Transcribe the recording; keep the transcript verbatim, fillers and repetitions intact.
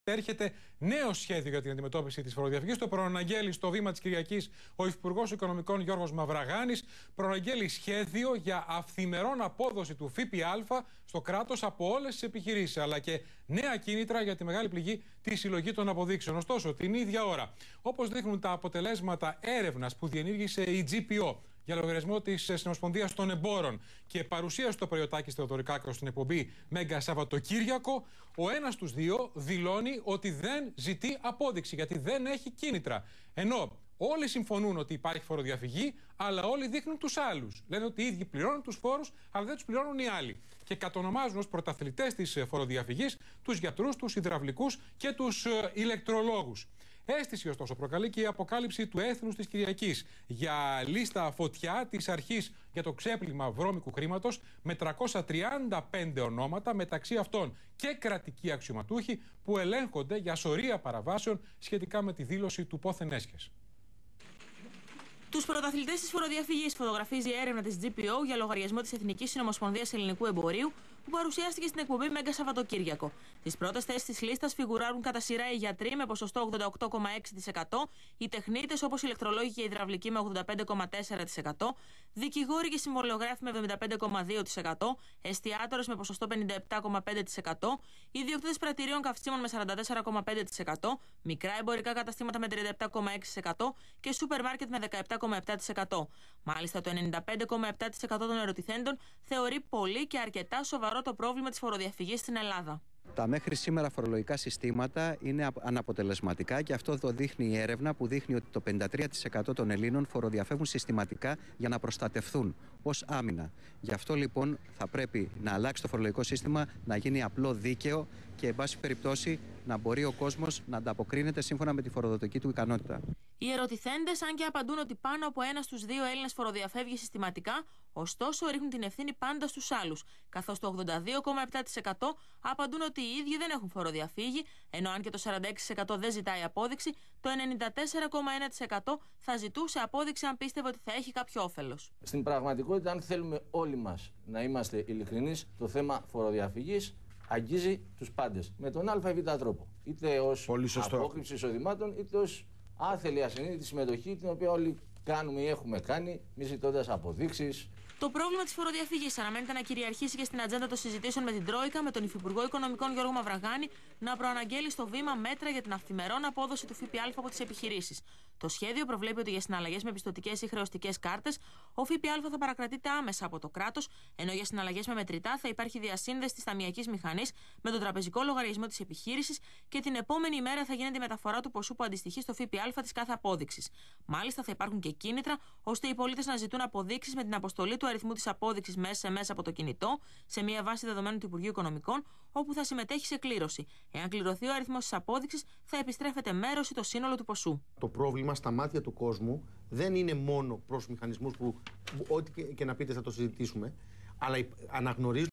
Έρχεται νέο σχέδιο για την αντιμετώπιση της φοροδιαφυγής. Το προαναγγέλει στο βήμα της Κυριακής ο Υφυπουργός Οικονομικών Γιώργος Μαυραγάνης. Προαναγγέλει σχέδιο για αυθημερών απόδοση του ΦΠΑ στο κράτος από όλες τις επιχειρήσεις, αλλά και νέα κίνητρα για τη μεγάλη πληγή τη συλλογή των αποδείξεων. Ωστόσο, την ίδια ώρα, όπως δείχνουν τα αποτελέσματα έρευνας που διενήργησε η τζι πι ο για λογαριασμό της Συνομοσπονδίας των Εμπόρων και παρουσίασε το Περιωτάκης Θεοδωρικάκος στην εκπομπή Μέγκα Σαββατοκύριακο, ο ένας τους δύο δηλώνει ότι δεν ζητεί απόδειξη γιατί δεν έχει κίνητρα. Ενώ όλοι συμφωνούν ότι υπάρχει φοροδιαφυγή, αλλά όλοι δείχνουν τους άλλους. Λένε ότι οι ίδιοι πληρώνουν τους φόρους, αλλά δεν τους πληρώνουν οι άλλοι. Και κατονομάζουν ως πρωταθλητές της φοροδιαφυγής τους γιατρούς, τους υδραυλικούς και τους ηλεκτρολόγους. Αίσθηση, ωστόσο, προκαλεί και η αποκάλυψη του έθνους της Κυριακής για λίστα φωτιά της αρχής για το ξέπλυμα βρώμικου χρήματος με τριακόσια τριάντα πέντε ονόματα, μεταξύ αυτών και κρατικοί αξιωματούχοι που ελέγχονται για σωρία παραβάσεων σχετικά με τη δήλωση του πόθεν έσχες. Τους πρωταθλητές της φοροδιαφυγής φωτογραφίζει η έρευνα της τζι πι ο για λογαριασμό της Εθνικής Συνομοσπονδίας Ελληνικού Εμπορίου, που παρουσιάστηκε στην εκπομπή Μέγκα Σαββατοκύριακο. Στις πρώτες θέσεις της λίστας φιγουράρουν κατά σειρά οι γιατροί με ποσοστό ογδόντα οκτώ κόμμα έξι τοις εκατό, οι τεχνίτες όπως οι ηλεκτρολόγοι και οι υδραυλικοί με ογδόντα πέντε κόμμα τέσσερα τοις εκατό, δικηγόροι και συμβολιογράφοι με εβδομήντα πέντε κόμμα δύο τοις εκατό, εστιατόρες με ποσοστό πενήντα επτά κόμμα πέντε τοις εκατό, ιδιοκτήτες πρατηρίων καυσίμων με σαράντα τέσσερα κόμμα πέντε τοις εκατό, μικρά εμπορικά καταστήματα με τριάντα επτά κόμμα έξι τοις εκατό και σούπερ μάρκετ με δεκαεπτά κόμμα επτά τοις εκατό. Μάλιστα, το ενενήντα πέντε κόμμα επτά τοις εκατό των ερωτηθέντων θεωρεί πολύ και αρκετά σοβαρό το πρόβλημα της φοροδιαφυγής στην Ελλάδα. Τα μέχρι σήμερα φορολογικά συστήματα είναι αναποτελεσματικά και αυτό το δείχνει η έρευνα που δείχνει ότι το πενήντα τρία τοις εκατό των Ελλήνων φοροδιαφεύγουν συστηματικά για να προστατευθούν ως άμυνα. Γι' αυτό λοιπόν θα πρέπει να αλλάξει το φορολογικό σύστημα, να γίνει απλό, δίκαιο και εν πάση περιπτώσει να μπορεί ο κόσμος να ανταποκρίνεται σύμφωνα με τη φοροδοτική του ικανότητα. Οι ερωτηθέντες, αν και απαντούν ότι πάνω από ένα στους δύο Έλληνες φοροδιαφεύγει συστηματικά, ωστόσο ρίχνουν την ευθύνη πάντα στους άλλους, καθώς το ογδόντα δύο κόμμα επτά τοις εκατό απαντούν ότι οι ίδιοι δεν έχουν φοροδιαφύγει, ενώ αν και το σαράντα έξι τοις εκατό δεν ζητάει απόδειξη, το ενενήντα τέσσερα κόμμα ένα τοις εκατό θα ζητούσε απόδειξη αν πίστευε ότι θα έχει κάποιο όφελος. Στην πραγματικότητα, αν θέλουμε όλοι μας να είμαστε ειλικρινείς, το θέμα φοροδιαφυγής αγγίζει τους πάντες με τον α ή β τρόπο. Είτε ως απόκρυψη εισοδημάτων, είτε ως άθελη ασυνείδητη συμμετοχή, την οποία όλοι κάνουμε ή έχουμε κάνει, μη ζητώντας αποδείξεις. Το πρόβλημα της φοροδιαφυγής αναμένεται να κυριαρχήσει και στην ατζέντα των συζητήσεων με την Τρόικα, με τον Υφυπουργό Οικονομικών Γιώργο Μαυραγάνη να προαναγγέλει στο βήμα μέτρα για την αυθημερών απόδοση του ΦΠΑ από τις επιχειρήσεις. Το σχέδιο προβλέπει ότι για συναλλαγές με πιστωτικές ή χρεωστικές κάρτες, ο ΦΠΑ θα παρακρατείται άμεσα από το κράτος, ενώ για συναλλαγές με μετρητά θα υπάρχει διασύνδεση της ταμειακής μηχανής με τον τραπεζικό λογαριασμό της επιχείρησης και την επόμενη ημέρα θα γίνεται η μεταφορά του ποσού που αντιστοιχεί στο ΦΠΑ της κάθε απόδειξης. Μάλιστα, θα υπάρχουν και κίνητρα ώστε οι πολίτες να ζητούν αποδείξεις με την αποστολή του αριθμού της απόδειξης μέσα μέσα από το κινητό σε μια βάση δεδομένων του Υπουργείου Οικονομικών, όπου θα συμμετέχει σε κλήρωση. Εάν κληρωθεί ο αριθμός της απόδειξης, θα επιστρέφεται μέρος ή το σύνολο του ποσού. Το πρόβλημα στα μάτια του κόσμου δεν είναι μόνο προς μηχανισμούς που ό,τι και να πείτε θα το συζητήσουμε, αλλά αναγνωρίζουν